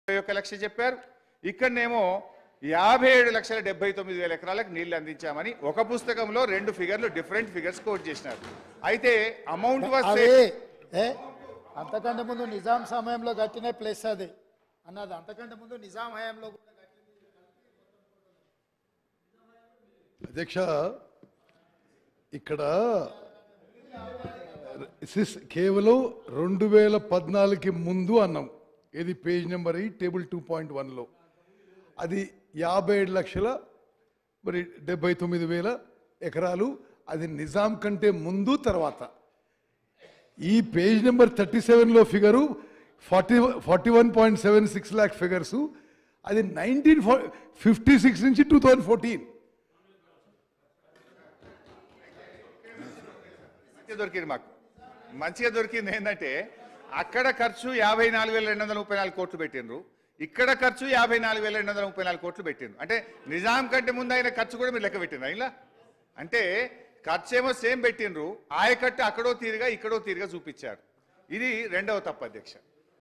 1 లక్ష చెప్పారు. ఇక్కడనేమో 57,79,000 ఎకరాలకు నీళ్లు అందించామని ఒక పుస్తకంలో 2 ఫిగర్లు డిఫరెంట్ ఫిగర్స్ కోట్ చేసినారు. అయితే అమౌంట్ అంతకంటే ముందు నిజాం సమయంలో కట్టిన ప్లేస్ అది అన్నది. అంతకంటే ముందు నిజాం హయాంలో అధ్యక్ష ఇక్కడ కేవలం 2014కి ముందు అన్నాం. ఇది పేజ్ నెంబర్ టేబుల్ 2.1లో అది 57,79,000 ఎకరాలు. అది నిజాం కంటే ముందు తర్వాత. ఈ పేజ్ నెంబర్ 37లో ఫిగరు 41.76 lakh ఫిగర్స్. అది 1956 నుంచి 2014 దొరికింది. మాకు మంచిగా దొరికింది ఏంటంటే అక్కడ ఖర్చు 54,234 కోట్లు పెట్టిండ్రు, ఇక్కడ ఖర్చు 54,234 కోట్లు పెట్టిండ్రు. అంటే నిజాం కంటే ముందు అయిన ఖర్చు కూడా మీరు లెక్క పెట్టిండ్రు ఇలా. అంటే ఖర్చు ఏమో సేమ్ పెట్టిండ్రు, ఆయకట్టు అక్కడో తీరుగా ఇక్కడో తీరుగా చూపించారు. ఇది రెండవ తప్పు అధ్యక్ష.